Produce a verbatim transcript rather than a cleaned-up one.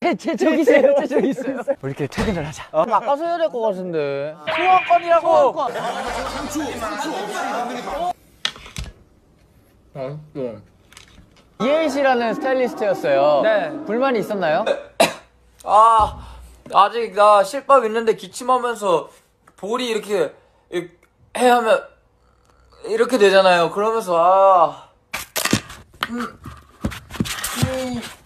제 저기 있어요. 제 저기 있어요. 우리끼리 퇴근을 하자. 아, 바꿔서 해야 될 것 같은데. 소원권이라고. 소원권. 어, 네. 이혜인 씨라는 스타일리스트였어요. 네. 불만이 있었나요? 아, 아직 나 실밥 있는데 기침하면서 볼이 이렇게, 이렇게 해 하면 이렇게 되잖아요. 그러면서 아. 음. 음.